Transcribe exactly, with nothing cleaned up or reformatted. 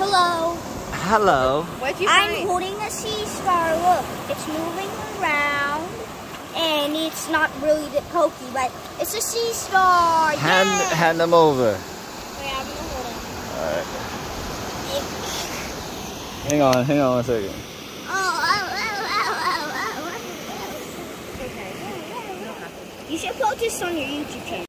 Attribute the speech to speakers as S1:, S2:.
S1: Hello.
S2: Hello.
S3: What'd you
S1: I'm
S3: find?
S1: holding a sea star. Look, it's moving around, and it's not really the pokey, but it's a sea star.
S2: Hand,
S1: yeah.
S2: hand them over.
S1: Wait, I'm gonna hold it.
S2: Alright. Hang on, hang on a second.
S1: Oh, oh, oh, oh, oh, oh. Okay. You should post this on your YouTube channel.